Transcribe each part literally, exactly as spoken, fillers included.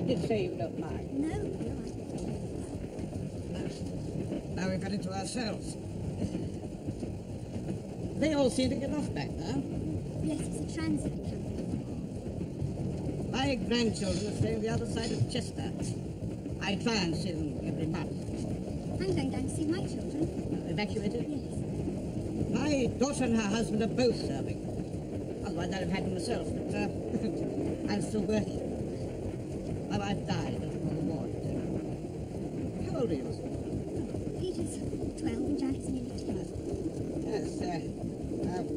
did say you don't mind. No, no, I... Now we've got it to ourselves. They all seem to get off back now. Yes, it's a transit company. My grandchildren are staying the other side of Chester. I try and see them every month. I'm going down to see my children. Uh, evacuated? Yes. My daughter and her husband are both serving. Otherwise I'd have had them myself, but uh, I'm still working. My wife died of the war. How old are you? Oh, Peter's twelve and Jack's nearly two. Yes, uh, uh,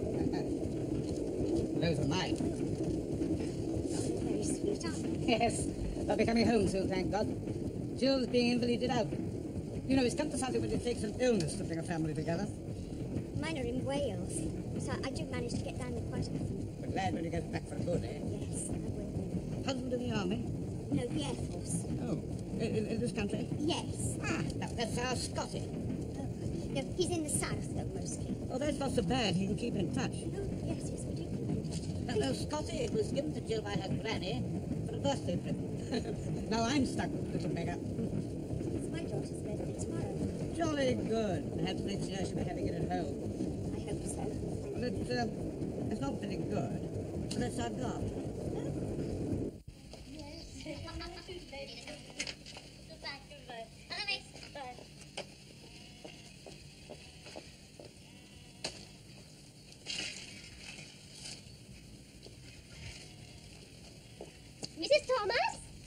uh, those are mine. Very sweet, aren't they? Yes, they'll be coming home soon, thank God. Jill's being invalided out. You know, it's come to something when it takes an illness to bring a family together. Mine are in Wales, so I do manage to get down there quite often. But glad when he goes back for good, eh? Yes, I will. Husband in the army? No, the Air Force. Oh, in, in this country? Yes. Ah, now, that's our Scotty. Oh, no, he's in the south, though, mostly. Oh, that's not so bad. He can keep in touch. Oh, yes, yes, we do. No, no, Scotty, it was given to Jill by her granny for a birthday present. Now I'm stuck with little beggar. It's my daughter's birthday tomorrow. Jolly good. Perhaps next year she'll be having it at home. I hope so. Well, it's, uh, it's not very good, but it's our God. Missus Thomas?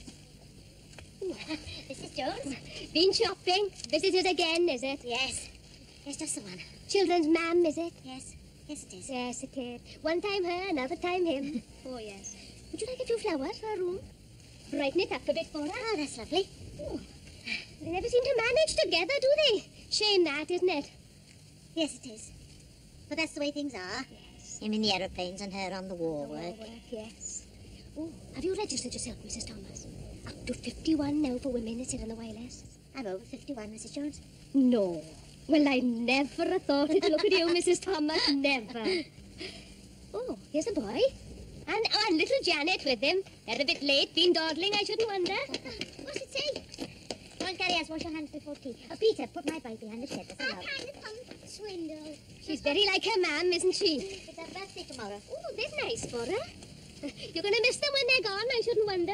Missus Jones? Been shopping? Visitors again, is it? Yes. Yes, just the one. Children's ma'am, is it? Yes. Yes, it is. Yes, it is. One time her, another time him. Oh, yes. Would you like a few flowers for a room? Brighten it up a bit for her. Oh, that's lovely. Oh, they never seem to manage together, do they? Shame that, isn't it? Yes, it is. But that's the way things are. Yes. Him in the aeroplanes and her on the war The war work. work, yes. Oh, have you registered yourself, Missus Thomas? Up to fifty-one now for women that sit on the wireless. I'm over fifty-one, Missus Jones. No. Well, I never have thought it. Look at you, Missus Thomas, never. Oh, here's a boy. And our little Janet with him. They're a bit late, been dawdling, I shouldn't wonder. What's it say? Go and carry us, wash your hands before tea. Oh, Peter, put my bike behind the shed. That's allowed. kind of pump swindle. She's very like her ma'am, isn't she? It's her birthday tomorrow. Oh, that's nice for her. You're going to miss them when they're gone, I shouldn't wonder.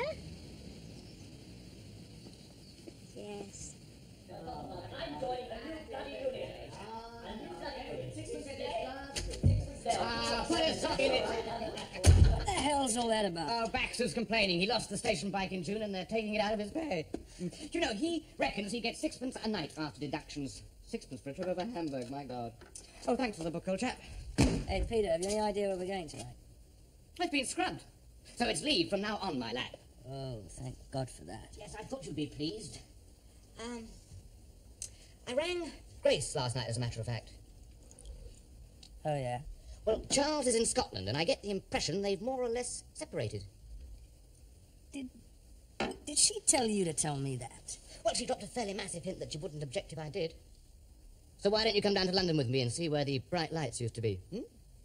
Yes. Ah, put a sock in it. What the hell's all that about? Oh, Baxter's complaining. He lost the station bike in June and they're taking it out of his pay. Do you know, he reckons he gets sixpence a night after deductions. Sixpence for a trip over Hamburg, my God. Oh, thanks for the book, old chap. Hey, Peter, have you any idea where we're going tonight? It's been scrubbed. So it's leave from now on, my lad. Oh, thank God for that. Yes, I thought you'd be pleased. Um, I rang Grace last night, as a matter of fact. Oh, yeah? Well, Charles is in Scotland, and I get the impression they've more or less separated. Did... Did she tell you to tell me that? Well, she dropped a fairly massive hint that she wouldn't object if I did. So why don't you come down to London with me and see where the bright lights used to be, hmm?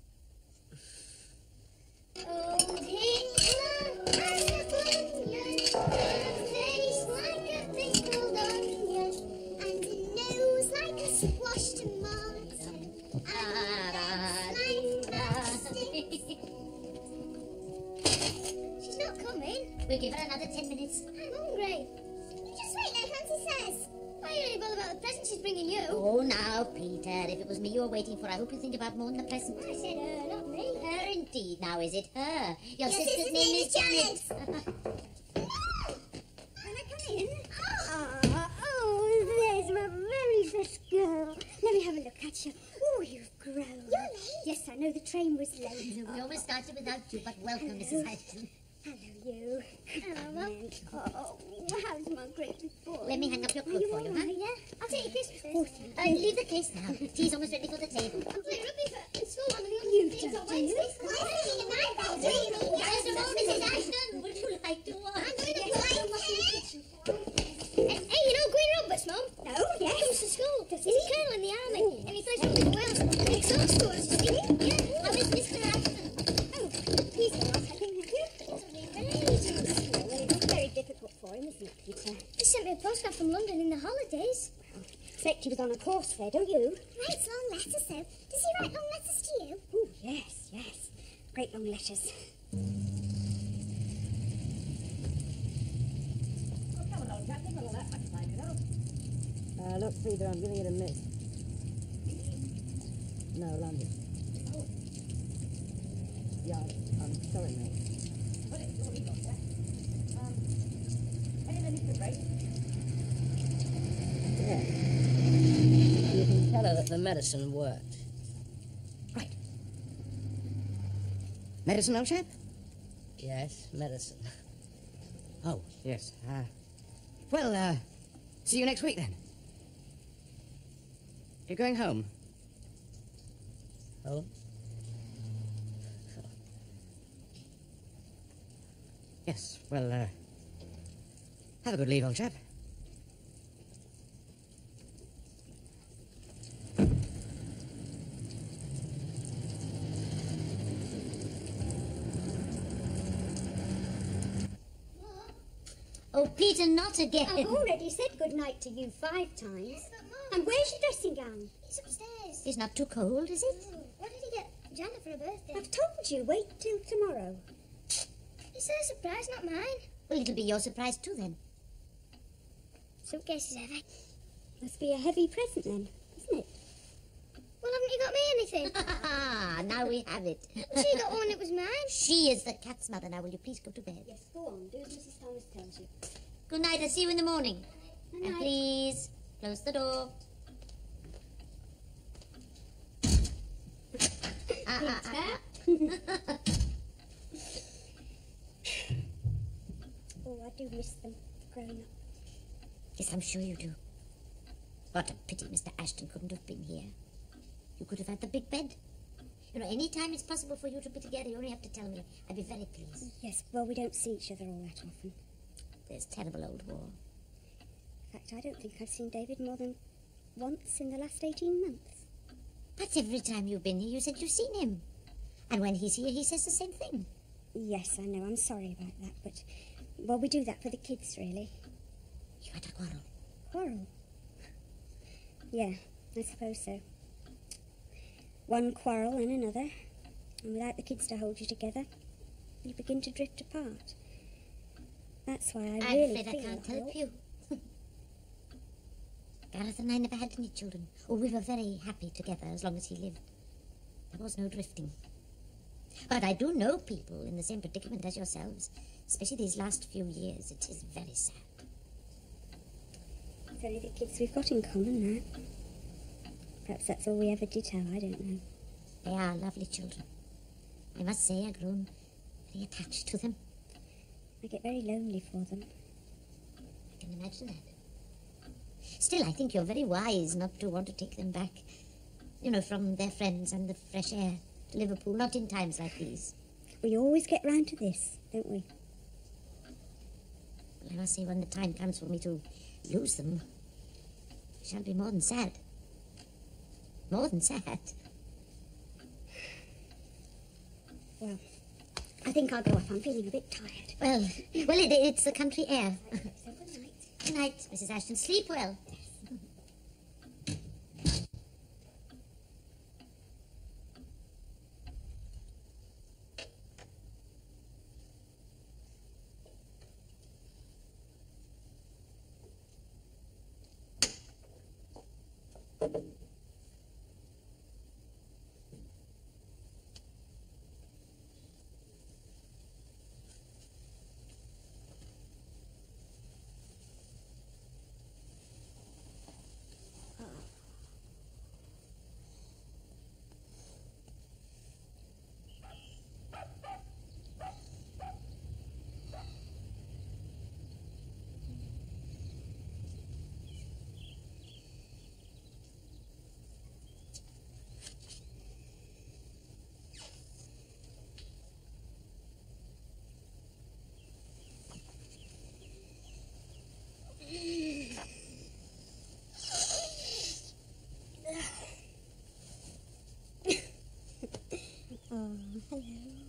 Old England has a face like a pickled onion, and a nose like a squashed tomato, and a like She's not coming. We'll give her another ten minutes. I'm hungry. You just wait like Nancy says. Why don't you bother about the present she's bringing you? Oh, now, Peter, if it was me you were waiting for, I hope you think about more than the present. I said her, not me. Her indeed. Now, is it her? Your Your sister's, sister's name name is is Janet. No! Can I come in? Ah, oh, there's my very best girl. Let me have a look at you. Oh, you've grown. You're late. Yes, I know the train was late. We almost started without you, but welcome, Missus Ashton. Hello, you. Hello, Mum. Oh, how's my great boy? Let me hang up your Are coat you for all you, right? huh? Yeah? I'll take your kiss Oh, first. uh, leave the case now. Tea's almost ready for the table. I'm playing rugby for in school on the you don't, do you? I'm Missus Ashton, would you like to watch? I'm going to play. Hey, you know Green Roberts, Mum? No, yes. He comes to school. He's a colonel in the army, and he plays rugby for Wales. And he talks to us, you see? Yeah. How is Mister Ashton? Oh, he's not. I think you. It's very difficult. suspect he was on a course fair, don't you? Writes long letters, so. Does he write long letters to you? Oh, yes, yes. Great long letters. Oh, come on, old chap. You've got all that much time, you know. Uh, look, Peter, I'm giving it a miss. No, London. Oh. Yeah, I'm sorry, mate. What is your ego, sir? Um, anything you can break? Yeah. You can tell her that the medicine worked. Right. Medicine, old chap? Yes, medicine. Oh, yes. Uh, well, uh, see you next week, then. You're going home? Oh? Yes, well, uh, have a good leave, old chap. Oh, Peter, not again. I've already said good night to you five times. Yes, but Mum. And where's your dressing gown? It's upstairs. It's not too cold, is it? No. What did he get Jana for her birthday? I've told you, wait till tomorrow. It's her surprise, not mine. Well, it'll be your surprise too, then. Suitcase is heavy. Must be a heavy present then, isn't it? Well, haven't you got me anything? Ah, now we have it. She got one that was mine. She is the cat's mother. Now, will you please go to bed? Yes, go on. Do as Missus Thomas tells you. Good night. I'll see you in the morning. Good And night. please, close the door. Ah, ah, ah, ah. Oh, I do miss them growing up. Yes, I'm sure you do. What a pity Mister Ashton couldn't have been here. You could have had the big bed. You know, any time it's possible for you to be together, you only have to tell me. I'd be very pleased. Yes, well, we don't see each other all that often. There's terrible old war. In fact, I don't think I've seen David more than once in the last eighteen months. But every time you've been here, you said you've seen him. And when he's here, he says the same thing. Yes, I know. I'm sorry about that, but... Well, we do that for the kids, really. You had a quarrel. Quarrel? Yeah, I suppose so. One quarrel and another, and without the kids to hold you together, you begin to drift apart. That's why I I'm really afraid I feel can't I help ought- you. Gareth and I never had any children. Oh, we were very happy together as long as he lived. There was no drifting. But I do know people in the same predicament as yourselves, especially these last few years. It is very sad. It's only the kids we've got in common now. Perhaps that's all we ever did have, I don't know. They are lovely children. I must say I've grown very attached to them. I get very lonely for them. I can imagine that. Still, I think you're very wise not to want to take them back, you know, from their friends and the fresh air to Liverpool, not in times like these. We always get round to this, don't we? Well, I must say, when the time comes for me to lose them, I shall be more than sad. More than sad. Well, I think I'll go off. I'm feeling a bit tired. Well, well, it, it's the country air. So good night. Good night, Missus Ashton. Sleep well. Oh, hello.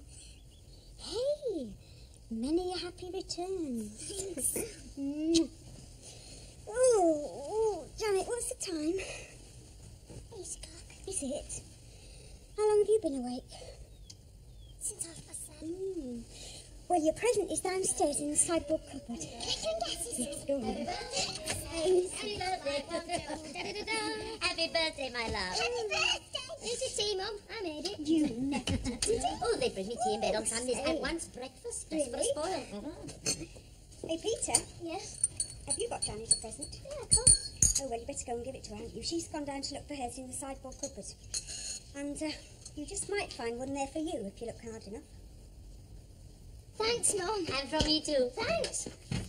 Hey, many a happy return. Mm. Oh, oh, Janet, what's the time? Eight o'clock. Is it? How long have you been awake? Since half past seven. Mm. Well, your present is downstairs in the sideboard cupboard. Can I go and get it? Yes, go on. Happy birthday. Happy birthday, my love. Happy birthday. Here's your tea, Mum. I made it. You never did it. Oh, they bring me tea in bed on Sundays at once. Breakfast. Just for a Really? spoil. Hey, Peter, Yes? have you got Janet a present? Yeah, of course. Oh, well, you better go and give it to her, haven't you? She's gone down to look for hers in the sideboard cupboard. And uh, you just might find one there for you if you look hard enough. Thanks, Mum. And from me too. Thanks.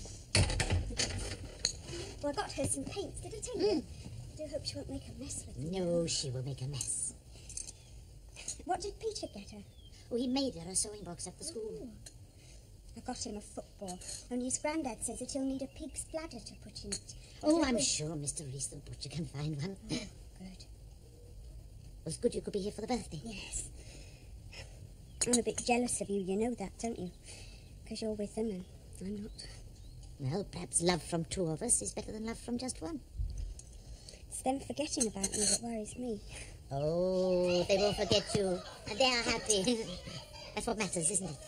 Well, I got her some paints, did I tell you? I do hope she won't make a mess with them. No, she will make a mess. What did Peter get her? Oh, he made her a sewing box at the school. I got him a football. Only his granddad says that he'll need a pig's bladder to put in it. Oh, I'm sure Mister Reese the butcher can find one. Oh, good. It was good you could be here for the birthday. Yes. I'm a bit jealous of you, you know that, don't you? Because you're with them and I'm not. Well, perhaps love from two of us is better than love from just one. It's them forgetting about me that worries me. Oh, they won't forget you. And they are happy. That's what matters, isn't it?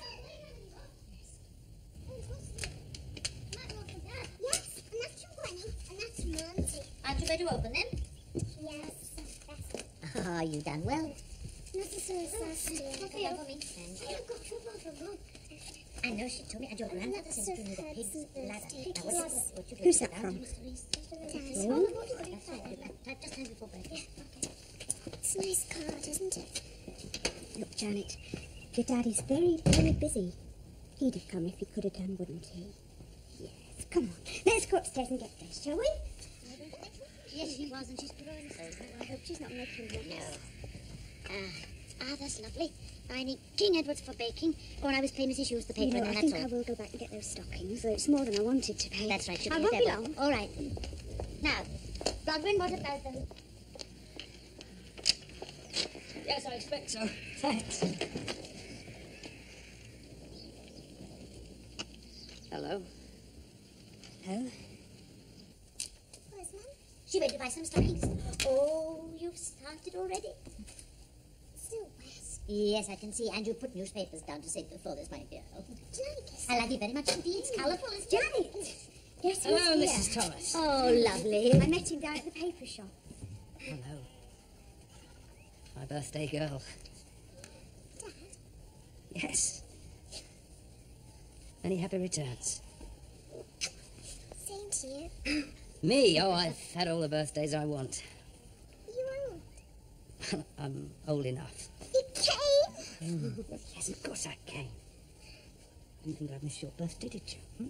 Yes, and that's from Granny, and that's from Auntie. Aren't you going to open them? Yes, that's Ah, you done well. not so sassy. Okay, over me. I know she told me, and your grandmother says you need a pig's ladder. Now, what is what you Who's get that down from? to, Mister Reese? Oh. That's right. Type just time before breakfast. It's a nice card, isn't it? Look, Janet, your daddy's very, very busy. He'd have come if he could have done, wouldn't he? Yes, come on. Let's go upstairs and get dressed, shall we? Yes, she was, and she's put her in so. I hope she's not making one. No. Ah, ah, that's lovely. I need King Edward's for baking. Oh, and I was paying Missus Hughes the You paper, know, and I that's think all. I will go back and get those stockings, though it's more than I wanted to pay. That's right, I sugar. won't be Deborah. long. All right. Now, Godwin, what about them? Yes, I expect so. Thanks. Hello. Oh, Where's Mum? She went to buy some stockings. Oh, you've started already? still wet. Yes, I can see. And you put newspapers down to save the photos, my dear. I like it very much indeed. It's colourful, isn't it? Janet! Yes, Hello, who's here? Missus Thomas. Oh, lovely. I met him down at the paper shop. Hello. My birthday girl. Dad? Yes. Many happy returns. Same to you. Me? Oh, I've had all the birthdays I want. You old? I'm old enough. You came? Mm. Yes, of course I came. Didn't think I'd miss your birthday, did you? Hmm?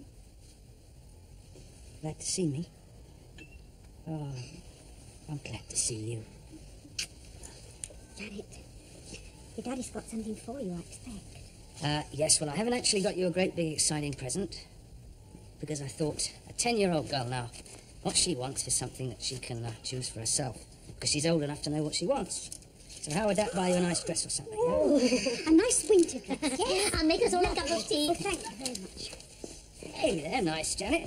Glad to see me? Oh, I'm glad to see you. Janet, your daddy's got something for you, I expect. Uh, yes, well, I haven't actually got you a great big exciting present. Because I thought, a ten-year-old girl now, what she wants is something that she can uh, choose for herself. Because she's old enough to know what she wants. So how would that buy you a nice dress or something? Huh? Oh, a nice winter dress, yes? I'll make us all a cup of tea. Well, thank you very much. Hey, they're nice, Janet.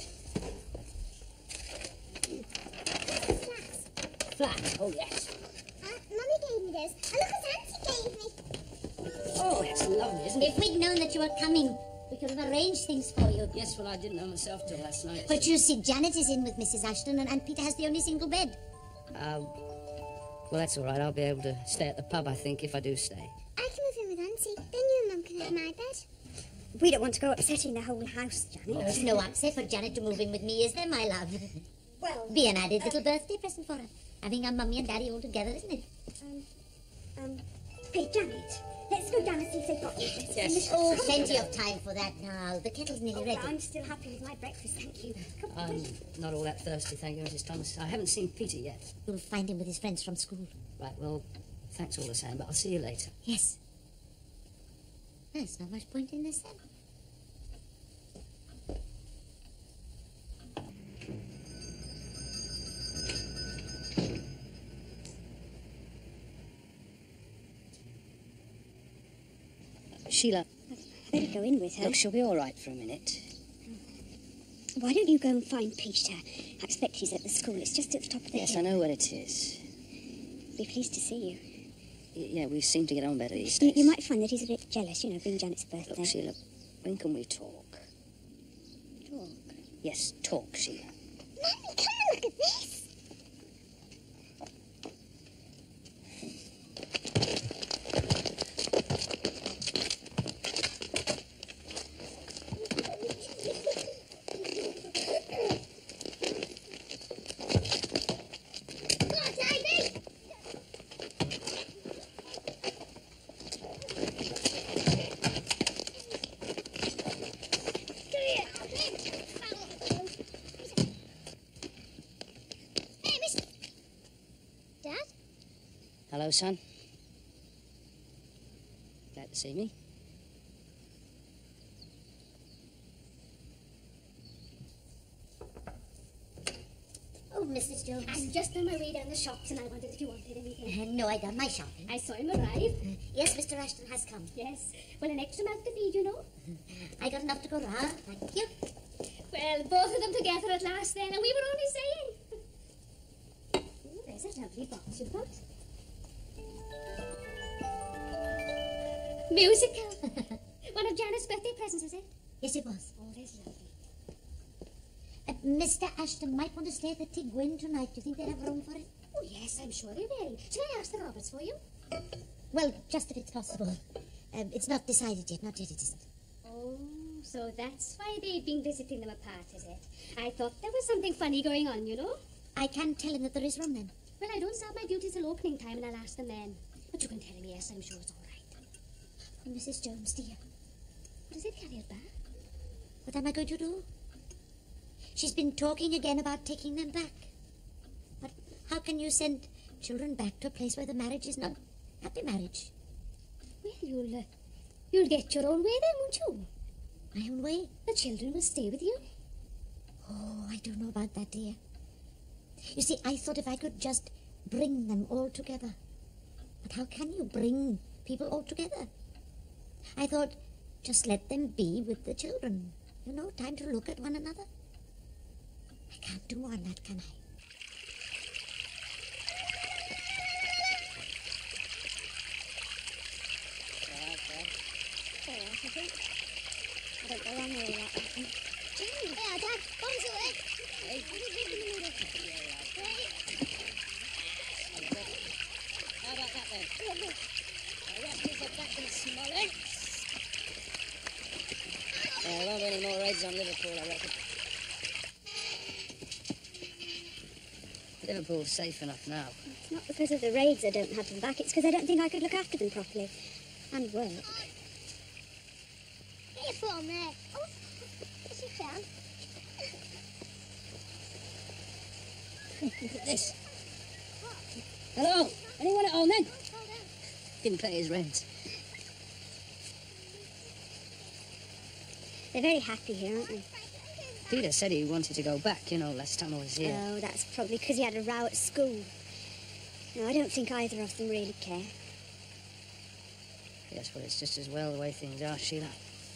Flat, oh yes. Uh, Mummy gave me those. And look what Auntie gave me. Oh, that's lovely, isn't it? If we'd known that you were coming, we could have arranged things for you. Yes, well, I didn't know myself till last night. But you see, Janet is in with Missus Ashton, and Aunt Peter has the only single bed. Uh, well, that's all right. I'll be able to stay at the pub, I think, if I do stay. I can move in with Auntie. Then you and Mum can have my bed. We don't want to go upsetting the whole house, Janet. There's no upset for Janet to move in with me, is there, my love? Well, Be an added little birthday present for her. Having our mummy and daddy all together, isn't it? um, um, hey, Janet, let's go down and see if they've got you. Yes. Oh, plenty of time for that now. The kettle's nearly ready. I'm still happy with my breakfast, thank you. Come on. I'm not all that thirsty, thank you, Missus Thomas. I haven't seen Peter yet. You'll find him with his friends from school. Right, well, thanks all the same, but I'll see you later. Yes. There's not much point in this, then. Sheila, Better go in with her. look, she'll be all right for a minute. Why don't you go and find Peter? I expect he's at the school. It's just at the top of the Yes, hill. I know where it is. Be pleased to see you. Y- Yeah, we seem to get on better these You, days. you might find that he's a bit jealous, you know, being Janet's birthday. Look, Sheila, when can we talk? Talk. Yes, talk, Sheila. Mummy, come and look at this. Hello, son. Glad to see me. Oh, Missus Jones. I'm just on my way down the shops and I wondered if you wanted anything. Uh, no, I done my shopping. I saw him arrive. Uh, yes, Mister Ashton has come. Yes. Well, an extra mouth to feed, you know. I got enough to go round. Thank you. Well, both of them together at last then, and we were only saying. Ooh, there's a lovely box you've got. Musical. One of Janet's birthday presents, is it? Yes, it was. Oh, that's lovely. Uh, Mister Ashton might want to stay at the Tigwin tonight. Do you think they'd have room for it? Oh, yes, I'm sure they will. Shall I ask the Roberts for you? Well, just if it's possible. Um, it's not decided yet. Not yet, it isn't. Oh, so that's why they've been visiting them apart, is it? I thought there was something funny going on, you know. I can tell him that there is room then. Well, I don't start my duties till opening time, and I'll ask them then. But you can tell him yes, I'm sure it's all right. Oh, Missus Jones, dear. What is it, carried back? What am I going to do? She's been talking again about taking them back. But how can you send children back to a place where the marriage is not happy marriage? Well, you'll, uh, you'll get your own way then, won't you? My own way? The children will stay with you. Oh, I don't know about that, dear. You see, I thought if I could just bring them all together. But how can you bring people all together? I thought, just let them be with the children. You know, time to look at one another. I can't do more than that, can I? I think. I don't go wrong with all that. Yeah, Dad, come to it. Hey. How about that then? I reckon it's a back and smelling. There won't be any more raids on Liverpool, I reckon. Liverpool's safe enough now. It's not because of the raids I don't have them back. It's because I don't think I could look after them properly. And work. Get your foot on there. Oh, yes, you can. Look at this. Hello? Anyone at home then? Didn't pay his rent. They're very happy here, aren't they? Peter said he wanted to go back, you know, last time I was here. Oh, that's probably because he had a row at school. No, I don't think either of them really care. Yes, well, it's just as well the way things are, Sheila.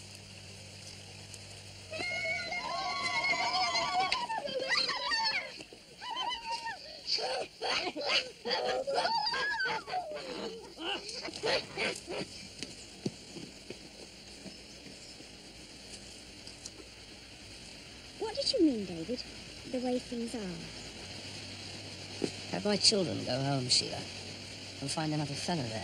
What did you mean, David? The way things are? Have my children go home, Sheila, and find another fella there.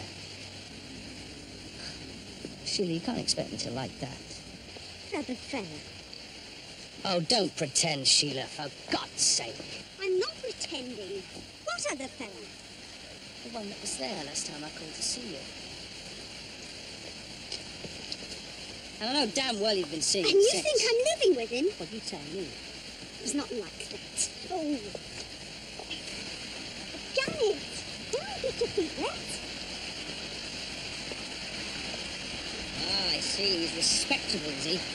Sheila, you can't expect me to like that. Another fella? Oh, don't pretend, Sheila, for God's sake. I'm not pretending. What other fella? The one that was there last time I called to see you. And I know damn well you've been seeing And him you since. think I'm living with him? Well, you tell me. It's not like that. Oh. Janet! Don't get your feet wet. Ah, I see. He's respectable, is he?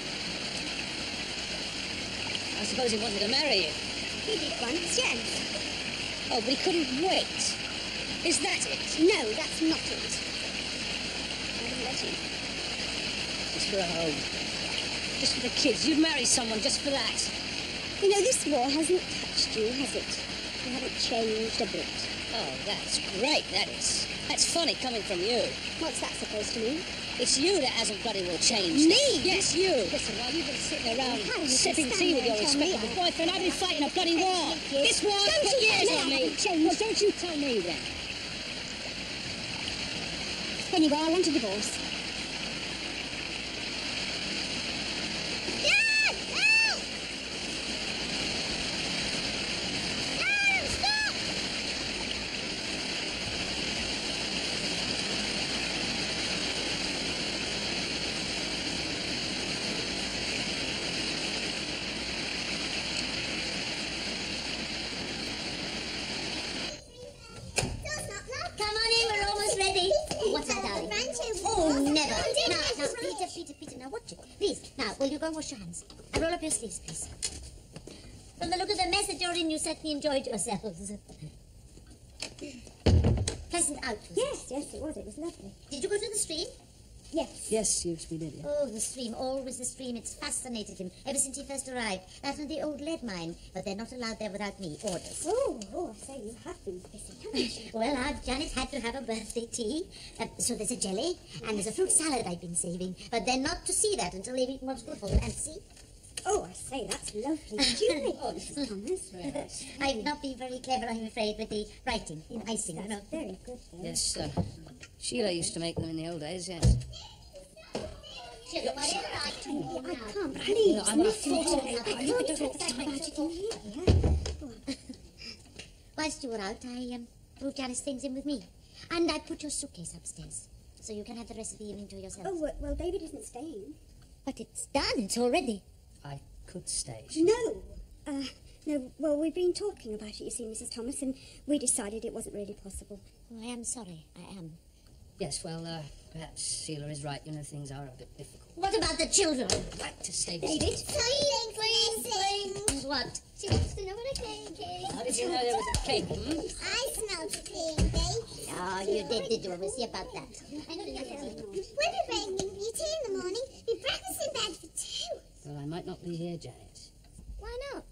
I suppose he wanted to marry you. He did once, yes. Oh, but he couldn't wait. Is that it? No, that's not it. I wouldn't let him. Just for a home. Just for the kids. You'd marry someone just for that. You know, this war hasn't touched you, has it? You haven't changed a bit. Oh, that's great, that is. That's funny coming from you. What's that supposed to mean? It's you that hasn't bloody well changed. Me? Yes, you. Listen, while you've been sitting around How you sipping can tea with stand your there and tell me respectable I- boyfriend, I've been fighting a bloody war. This war Don't put you years tell on me I me. haven't changed. Well, don't you tell me then. Anyway, I want a divorce. Come on in, we're almost ready. What's that, darling? Oh, never. Now, now, Peter, Peter, Peter, now watch it. Please, now, will you go and wash your hands? And roll up your sleeves, please. From the look of the mess that you're in, you certainly enjoyed yourselves. Pleasant out. was it? Yes, yes, it was. It was lovely. Did you go to the stream? Yes. Yes, yes, we did, yeah. Oh, the stream, always the stream. It's fascinated him ever since he first arrived. That and the old lead mine. But they're not allowed there without me. Orders. Oh, oh, I say, you have been busy, haven't you? Well, Aunt Janet had to have a birthday tea. Uh, so there's a jelly and there's a fruit salad I've been saving. But they're not to see that until they've eaten what's good for them. And see? Oh, I say, that's lovely. Did you make all Missus Thomas? I've not been very clever, I'm afraid, with the writing in icing. You know. That's very good, though. Yes, uh, Sheila used to make them in the old days, yes. Sugar, whatever I do. I can't believe No, I'm not it. I You could talk about it in here. Whilst you were out, I um, moved Janice's things in with me. And I put your suitcase upstairs. So you can have the rest of the evening to yourself. Oh, well, well, David isn't staying. But it's done, it's all ready. I could stay. No. Uh, no, well, we've been talking about it, you see, Missus Thomas, and we decided it wasn't really possible. Oh, I am sorry, I am. Yes, well, uh, perhaps Sheila is right. You know, things are a bit difficult. What about the children? I'd like to stay. David? Playing, playing, playing. What? She wants to know what a cake is. How did you know there was a cake? Hmm? I smelled the cake. Oh, you did, did you? We'll see about that. We'll be making you tea in the morning, be breakfast in bed for two. Well, I might not be here, Janet. Why not?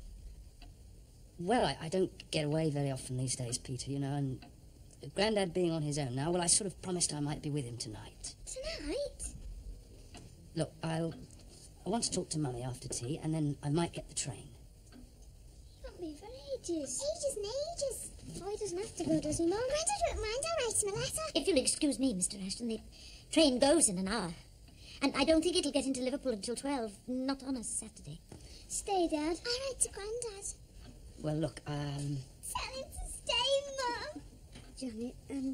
Well, I, I don't get away very often these days, Peter, you know, and Grandad being on his own now, well, I sort of promised I might be with him tonight. Tonight? Look, I'll... I want to talk to Mummy after tea, and then I might get the train. You won't be for ages. Ages and ages. Oh, he doesn't have to go, does he, Mum? Grandad won't mind. I'll write him a letter. If you'll excuse me, Mister Ashton, the train goes in an hour. And I don't think it'll get into Liverpool until twelve, not on a Saturday. Stay, Dad. I'll write to Grandad. Well, look, um... Tell him to stay, Mum. Janet, um...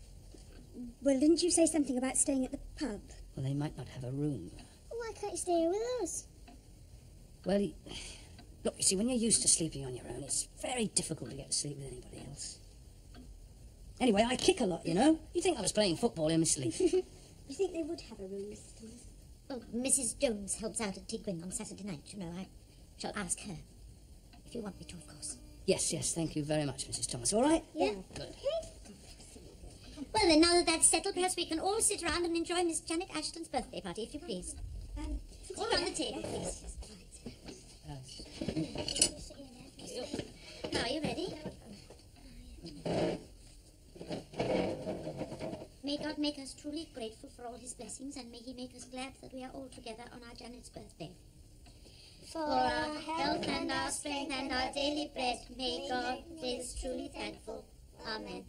well, didn't you say something about staying at the pub? well, they might not have a room. Why can't you stay here with us? Well, he... look, you see, when you're used to sleeping on your own, it's very difficult to get to sleep with anybody else. Anyway, I kick a lot, you know. You think I was playing football in my sleep. You think they would have a room, Missus Thomas? Well, Missus Jones helps out at Tigwin on Saturday night, you know. I shall ask her. If you want me to, of course. Yes, yes, thank you very much, Missus Thomas. All right? Yeah. Good. Well, then, now that that's settled, perhaps we can all sit around and enjoy Miss Janet Ashton's birthday party, if you please. Um, All around the table, please. Now, are you ready? May God make us truly grateful for all his blessings, and may he make us glad that we are all together on our Janet's birthday. For our health and our strength and our daily bread, may God make us truly thankful. Amen.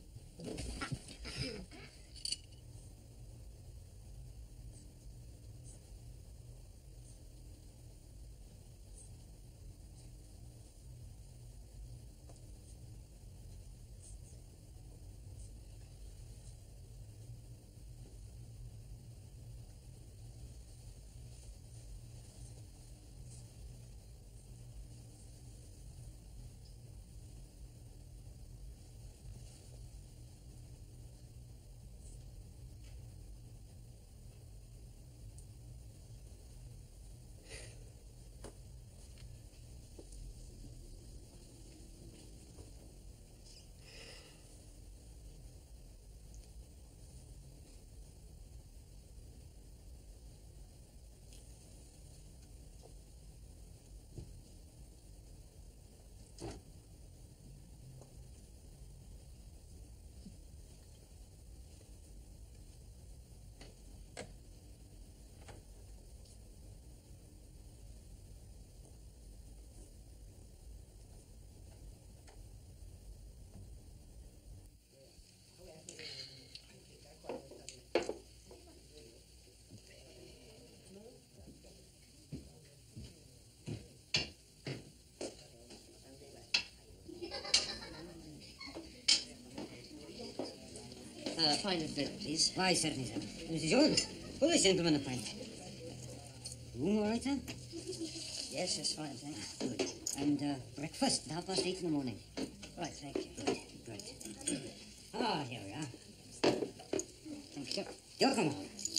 Uh, pint of beer, please. Why, certainly, sir. Missus Jones, will this gentleman a pint? Room all right, sir? Yes, that's fine, thanks. Good. And uh, breakfast at half past eight in the morning. Right, thank you. Good, great. Ah, here we are. Thank you. You're welcome.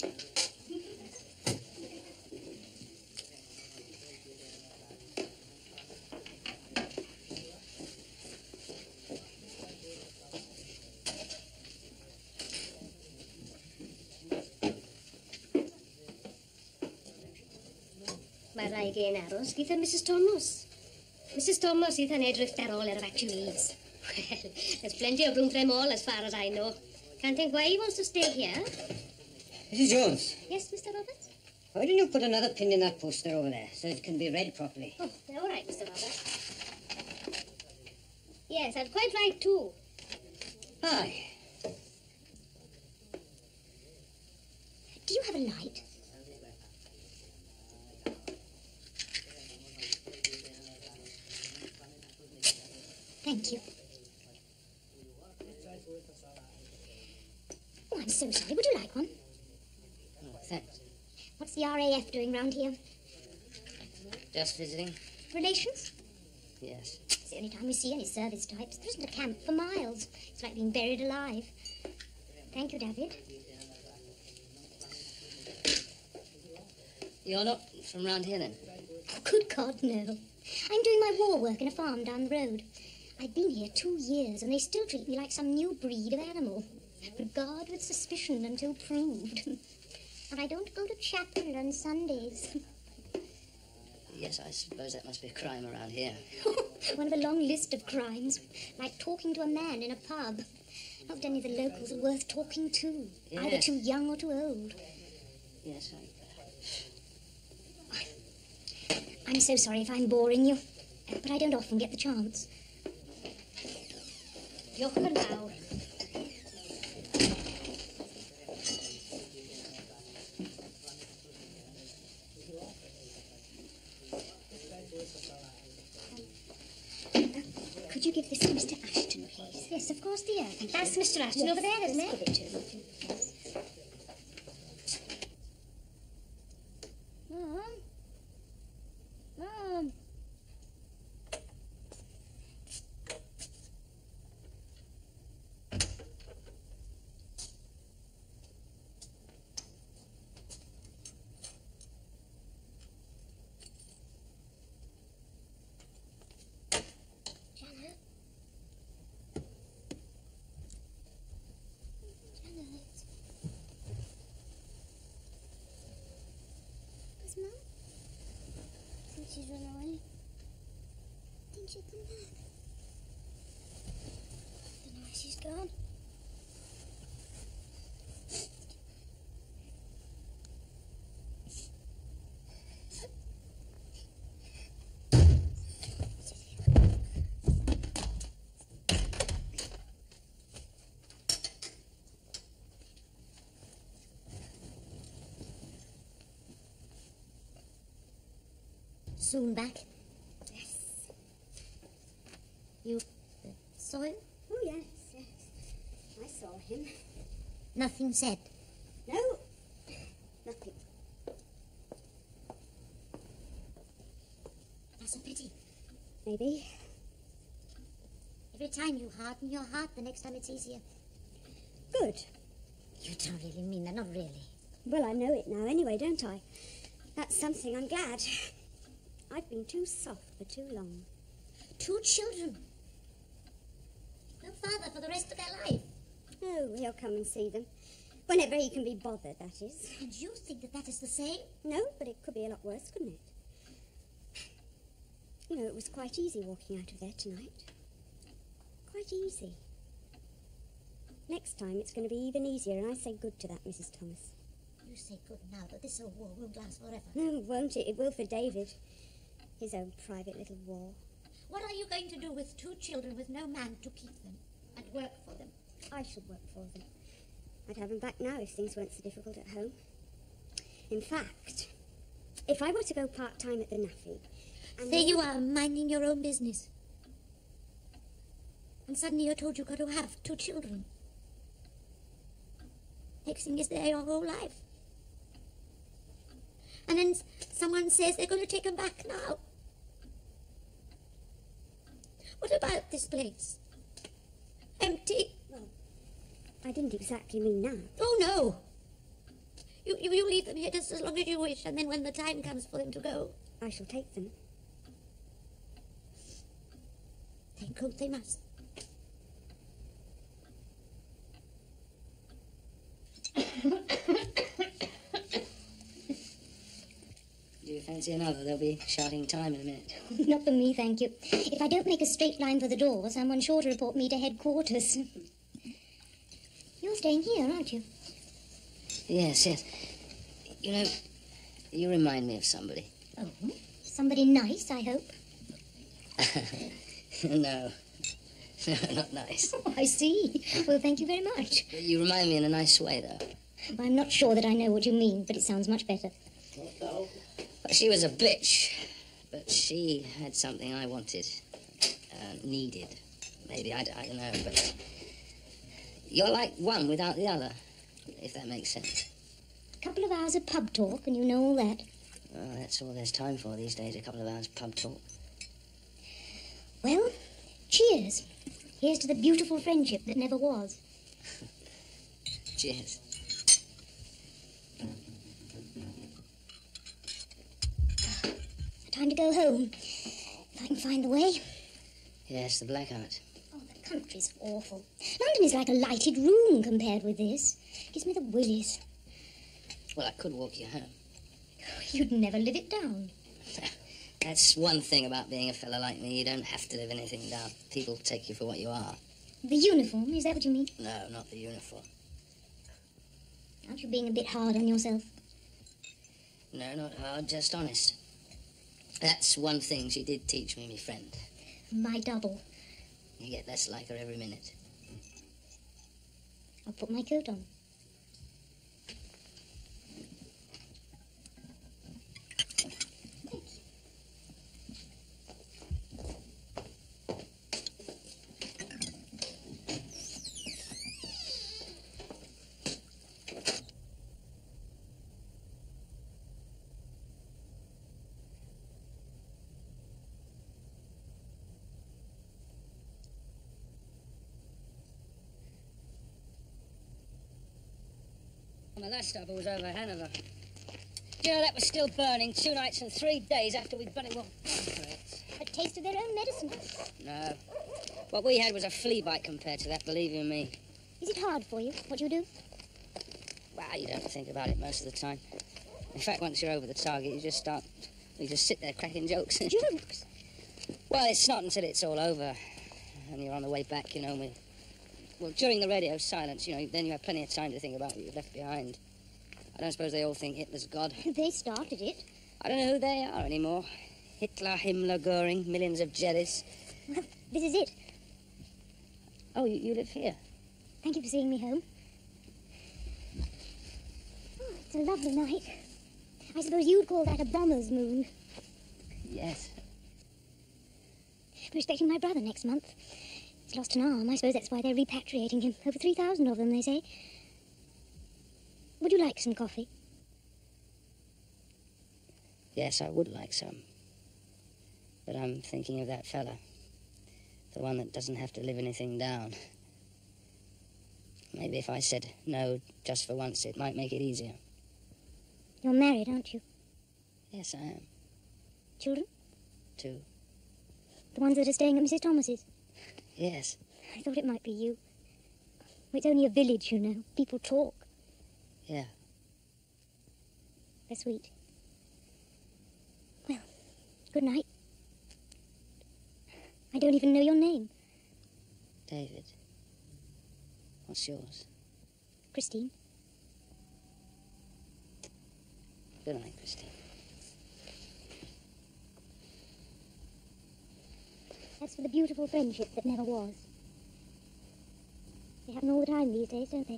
Mae'r rhaid gen aros, gyda Missus Thomas. Missus Thomas sydd yn edrych ar ôl yr evacuees. Well, there's plenty of room for them all as far as I know. Can't think why he wants to stay here. Missus Jones, Yes, Mister Roberts? why don't you put another pin in that poster over there so it can be read properly? Oh, all right, Mister Roberts. Yes, that's quite right, too. Aye. Do you have a light? Thank you. Oh, I'm so sorry. Would you like one? Oh, thanks. What's the R A F doing round here? Just visiting? Relations? Yes. It's the only time we see any service types. There isn't a camp for miles. It's like being buried alive. Thank you, David. You're not from round here, then? Oh, good God, no. I'm doing my war work in a farm down the road. I've been here two years, and they still treat me like some new breed of animal. Regard with suspicion until proved. And I don't go to chapel on Sundays. Yes, I suppose that must be a crime around here. One of a long list of crimes, like talking to a man in a pub. Not any of the locals are worth talking to. Yes. Either too young or too old. Yes, I... I'm so sorry if I'm boring you, but I don't often get the chance. Diolch yn fawr. Could you give this to Mister Ashton, please? Yes, of course, dear. That's Mister Ashton over there, isn't Yes, it? give it to him. Mom? Mom? Janet? Janet? Where's Mum? I think she's run away. I think she'll come back. Don't know where she's gone. Soon back. Yes. You uh, saw him? Oh, yes, yes. I saw him. Nothing said. No, nothing. That's a pity. Maybe. Every time you harden your heart, the next time it's easier. Good. You don't really mean that, not really. Well, I know it now anyway, don't I? That's something. I'm glad. I've been too soft for too long. Two children. No father for the rest of their life. Oh, he'll come and see them. Whenever he can be bothered, that is. And you think that that is the same? No, but it could be a lot worse, couldn't it? You know, it was quite easy walking out of there tonight. Quite easy. Next time it's going to be even easier, and I say good to that, Missus Thomas. You say good now, but this old war won't last forever. No, won't it? It will for David. His own private little war. What are you going to do with two children with no man to keep them and work for them? I shall work for them. I'd have them back now if things weren't so difficult at home. In fact, if I were to go part-time at the Naffy... And There you are, minding your own business. And suddenly you're told you've got to have two children. Next thing is there your whole life. And then someone says they're going to take them back now. What about this place? Empty? Well, I didn't exactly mean that. Oh, no. You, you, you leave them here just as long as you wish, and then when the time comes for them to go, I shall take them. then go they must. Do you fancy another? They'll be shouting time in a minute. Not for me, thank you. If I don't make a straight line for the door, someone's sure to report me to headquarters. You're staying here, aren't you? Yes, yes. You know, you remind me of somebody. Oh, somebody nice, I hope. No. No, not nice. Oh, I see. Well, thank you very much. You remind me in a nice way, though. Well, I'm not sure that I know what you mean, but it sounds much better. Well, she was a bitch, but she had something I wanted, uh, needed. Maybe, I, I don't know, but you're like one without the other, if that makes sense. A couple of hours of pub talk, and you know all that. Well, that's all there's time for these days, a couple of hours pub talk. Well, cheers. Here's to the beautiful friendship that never was. Cheers. Time to go home, if I can find the way. Yes, the blackout. Oh, the country's awful. London is like a lighted room compared with this. Gives me the willies. Well, I could walk you home. You'd never live it down. That's one thing about being a fella like me. You don't have to live anything down. People take you for what you are. The uniform, is that what you mean? No, not the uniform. Aren't you being a bit hard on yourself? No, not hard, just honest. That's one thing she did teach me, me friend. My double. You get less like her every minute. I'll put my coat on. My last stop was over Hanover. You know, that was still burning two nights and three days after we'd burnt it. Well, A taste of their own medicine. no. What we had was a flea bite compared to that, believe you me. Is it hard for you, what you do? Well, you don't think about it most of the time. In fact, once you're over the target, you just start... You just sit there cracking jokes. Jokes? Well, it's not until it's all over and you're on the way back, you know, with... Well, during the radio silence, you know, then you have plenty of time to think about what you've left behind. I don't suppose they all think Hitler's God. They started it. I don't know who they are anymore. Hitler, Himmler, Goering, millions of jellies. Well, this is it. Oh, you, you live here? Thank you for seeing me home. Oh, it's a lovely night. I suppose you'd call that a bomber's moon. Yes. We're expecting my brother next month. He's lost an arm. I suppose that's why they're repatriating him. Over three thousand of them, they say. Would you like some coffee? Yes, I would like some. But I'm thinking of that fella. The one that doesn't have to live anything down. Maybe if I said no just for once, it might make it easier. You're married, aren't you? Yes, I am. Children? Two. The ones that are staying at Missus Thomas's? Yes. I thought it might be you. It's only a village, you know. People talk. Yeah. They're sweet. Well, good night. I don't even know your name. David. What's yours? Christine. Good night, Christine. That's for the beautiful friendship that never was. They happen all the time these days, don't they?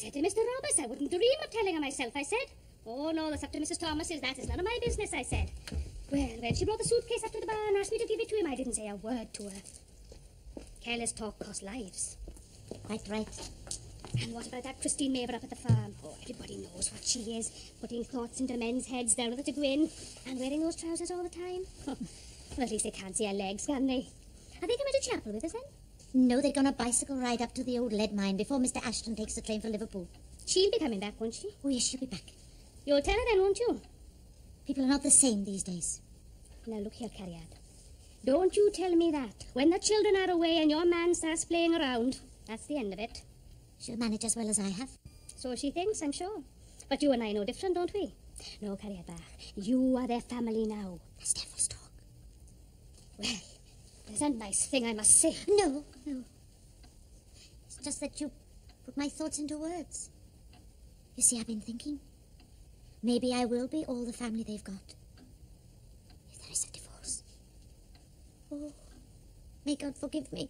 said to Mister Roberts, I wouldn't dream of telling her myself, I said. Oh, no, that's up to Missus Thomas's. That is none of my business, I said. Well, when she brought the suitcase up to the bar and asked me to give it to him, I didn't say a word to her. Careless talk costs lives. Quite right. And what about that Christine Maver up at the farm? Oh, everybody knows what she is. Putting thoughts into men's heads down at the grin and wearing those trousers all the time. Well, at least they can't see her legs, can they? Are they coming to chapel with us then? No, they're going to bicycle ride up to the old lead mine before Mister Ashton takes the train for Liverpool. She'll be coming back, won't she? Oh, yes, she'll be back. You'll tell her then, won't you? People are not the same these days. Now, look here, Carriad. Don't you tell me that. When the children are away and your man starts playing around, that's the end of it. She'll manage as well as I have. So she thinks, I'm sure. But you and I know different, don't we? No, Carriad Bach. You are their family now. That's devil's talk. Well, there's a nice thing, I must say. No, no. It's just that you put my thoughts into words. You see, I've been thinking. Maybe I will be all the family they've got. If there is a divorce. Oh, may God forgive me.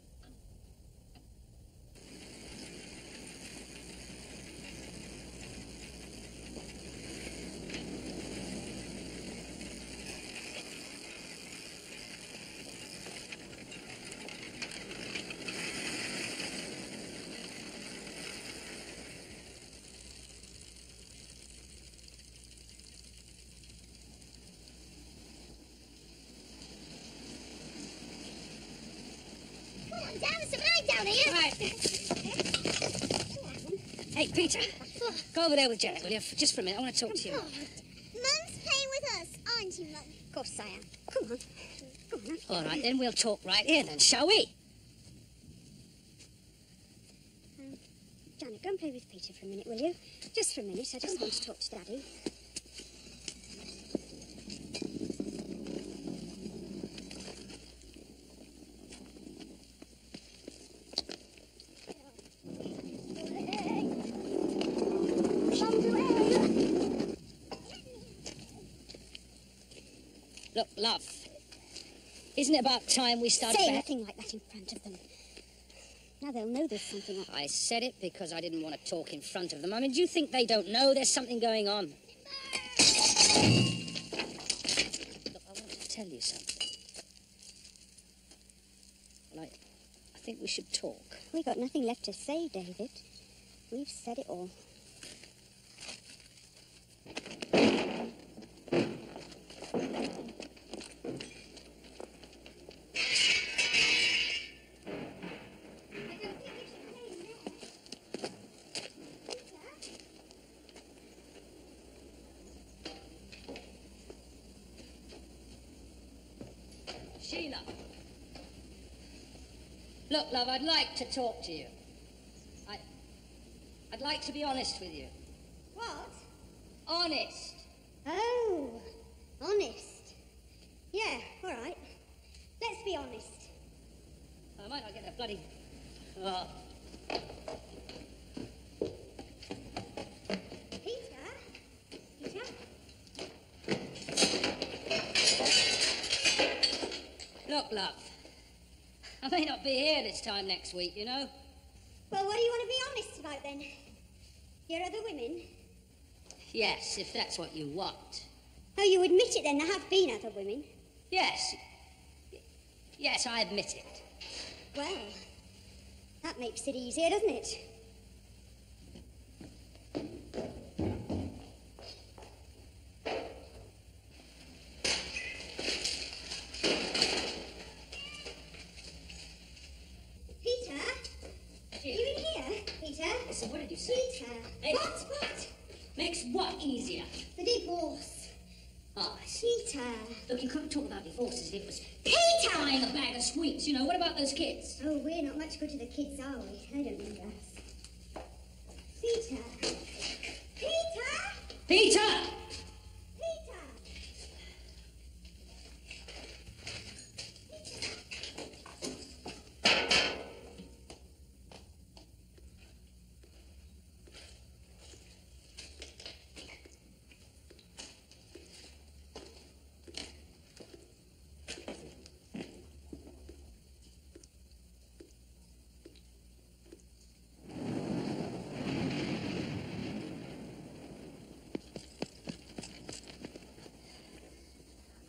Hey, Peter, go over there with Janet, will you? Just for a minute, I want to talk to you. Oh, Mum's playing with us, aren't you, Mum? Of course I am. Come on. Come on. All right, then we'll talk right here, then, shall we? Um, Janet, go and play with Peter for a minute, will you? Just for a minute. I just want to talk to Daddy. Look, love, isn't it about time we started... Say back? nothing like that in front of them. Now they'll know there's something up. I said it because I didn't want to talk in front of them. I mean, do you think they don't know there's something going on? Look, I want to tell you something. Well, I, I think we should talk. We've got nothing left to say, David. We've said it all. Sheila. Look, love, I'd like to talk to you. I, I'd like to be honest with you. What? Honest. Oh, honest. Yeah, all right. Let's be honest. I might not get that bloody... Oh. Peter? Peter? Look, love, I may not be here this time next week, you know. Well, what do you want to be honest about then? Your other women? Yes, if that's what you want. Oh, you admit it then, there have been other women? Yes. Yes, I admit it. Well, that makes it easier, doesn't it? Peter? Are you in here, Peter? Listen, what did you say? Peter? Hey. What? What? Makes what easier? The divorce. Oh, I see. Peter. Look, you can't talk about divorces if it was Peter! buying a bag of sweets, you know. What about those kids? Oh, we're not much good to the kids, are we? They don't need us. Peter. Peter! Peter! Peter!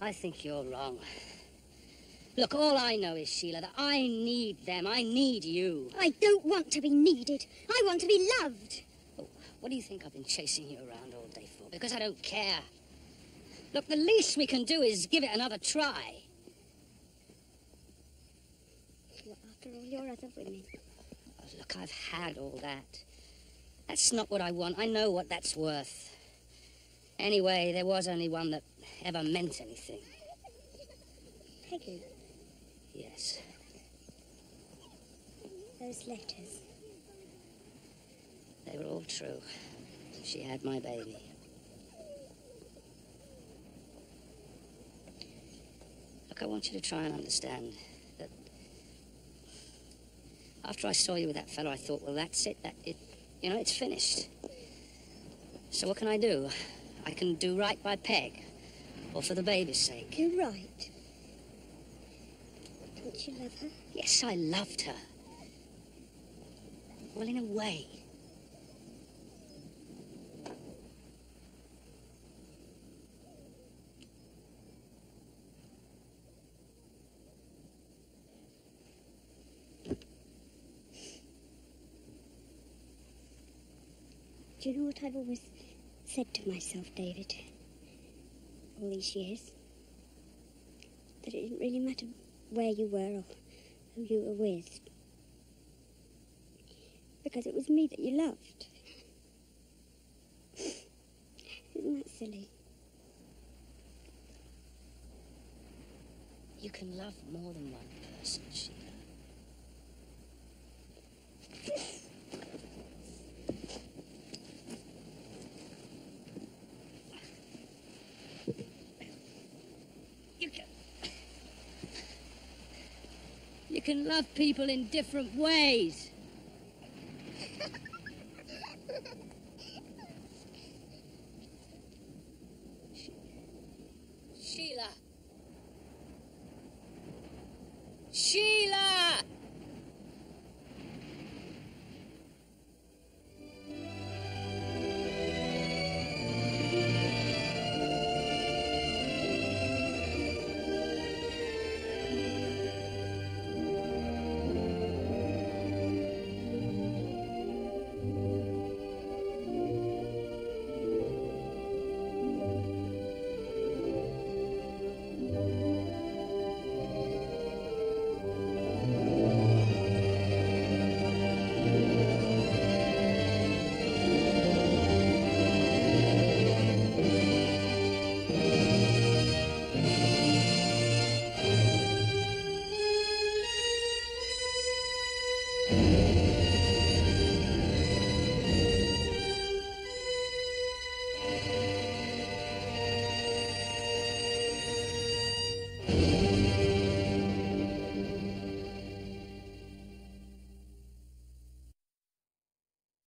I think you're wrong. Look, all I know is, Sheila, that I need them. I need you. I don't want to be needed. I want to be loved. Oh, what do you think I've been chasing you around all day for? Because I don't care. Look, the least we can do is give it another try. What, after all your other women? Oh, look, I've had all that. That's not what I want. I know what that's worth. Anyway, there was only one that ever meant anything. Peggy. Yes. Those letters. They were all true. She had my baby. Look, I want you to try and understand that after I saw you with that fellow, I thought, well, that's it. That it, you know, it's finished. So what can I do? I can do right by Peg, or for the baby's sake. You're right. Don't you love her? Yes, I loved her. Well, in a way. Do you know what I've always said to myself, David, all these years? That it didn't really matter where you were or who you were with, because it was me that you loved. Isn't that silly? You can love more than one person, Sheila. You can... You can love people in different ways. Sheila.